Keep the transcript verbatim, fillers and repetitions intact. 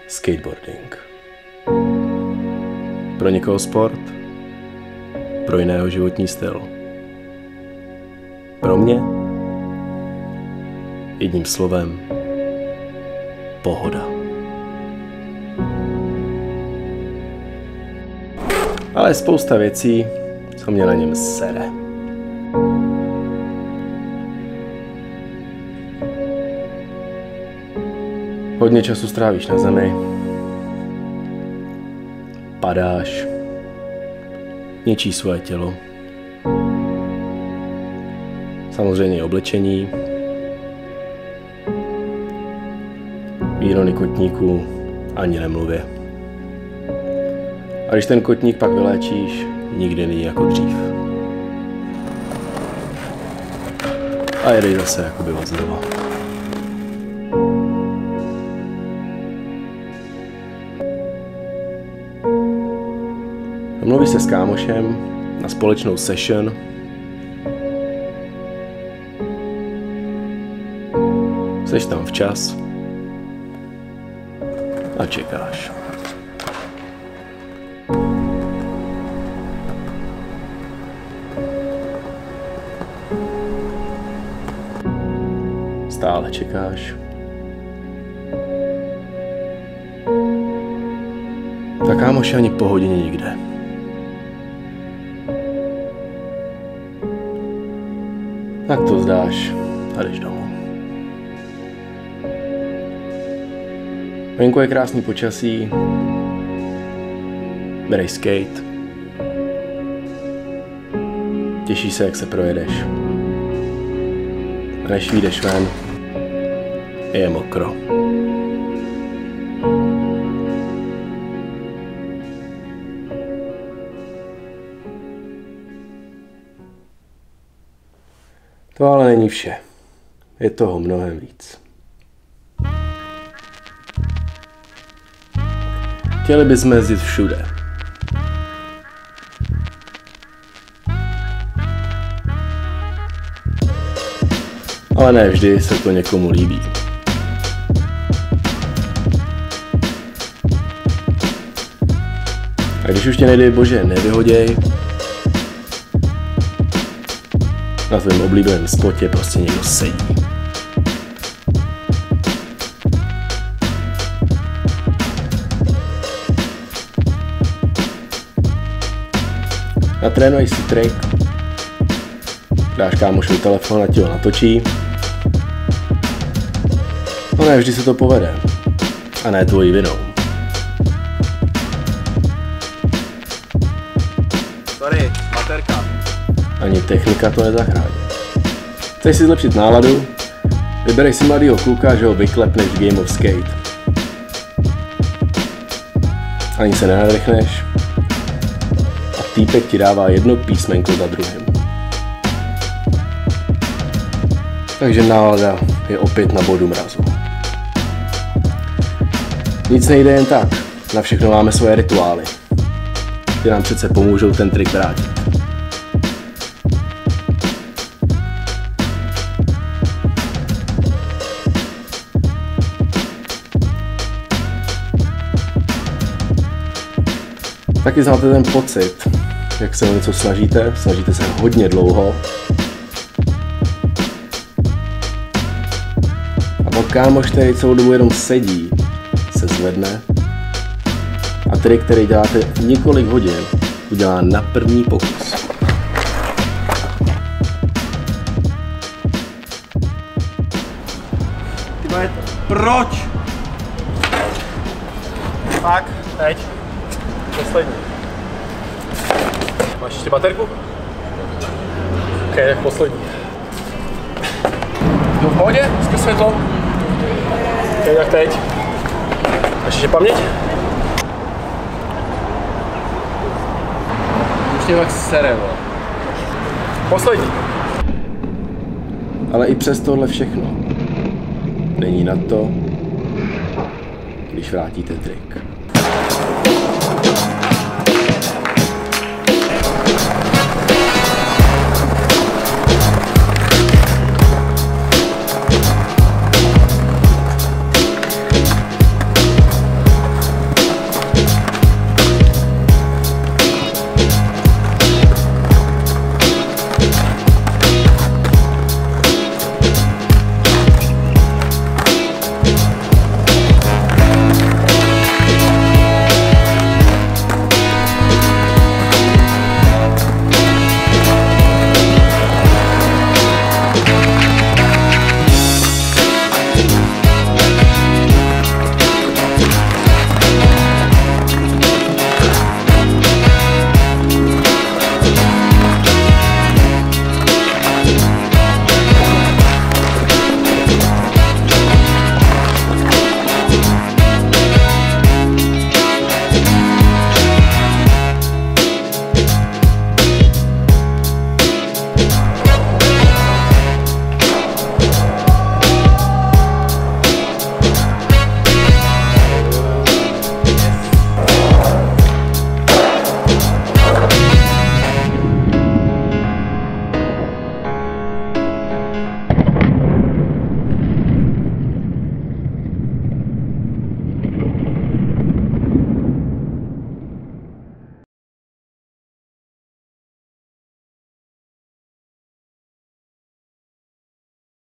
Skateboarding. Pro někoho sport, pro jiného životní styl. Pro mě jedním slovem pohoda. Ale je spousta věcí, co mě na něm sere. Hodně času strávíš na zemi, padáš, ničí svoje tělo, samozřejmě oblečení, výrony kotníků ani nemluvě. A když ten kotník pak vyléčíš, nikdy není jako dřív. A jedej zase jakoby od znova. Mluvíš se s kámošem na společnou session. Seš tam včas a čekáš. Stále čekáš. Ta kámoš ani po hodině nikde. Tak to vzdáš a jdeš domů. Venku je krásný počasí, bereš skate, těšíš se, jak se projedeš. A než vyjdeš ven, je mokro. To ale není vše. Je toho mnohem víc. Chtěli bychom jezdit všude. Ale ne vždy se to někomu líbí. A když už tě nedej bože nevyhoděj, na tvém oblíbeném spotě prostě někdo sedí. Natrénuj si trik, dáš kámošovi telefon a ti ho natočí. No ne vždy se to povede. A ne tvojí vinou. Sorry, baterka. Ani technika to nezachrání. Chceš si zlepšit náladu? Vyberej si mladýho kluka, že ho vyklepneš v Game of Skate. Ani se nenadechneš. A týpek ti dává jedno písmenko za druhým. Takže nálada je opět na bodu mrazu. Nic nejde jen tak. Na všechno máme svoje rituály. Ty nám přece pomůžou ten trik vrátit. Taky znáte ten pocit, jak se o něco snažíte, snažíte se hodně dlouho a pak kámoš, který celou dobu jenom sedí, se zvedne a trik, který děláte několik hodin, udělá na první pokus. Tyba, proč? Tak, teď. Poslední. Máš ještě baterku? Ok, tak poslední. Jdu v pohodě? Zkus světlo. Ok, tak teď. Máš ještě paměť? Už tě tak sere, vole. Poslední. Ale i přes tohle všechno není na to, když vrátíte trik.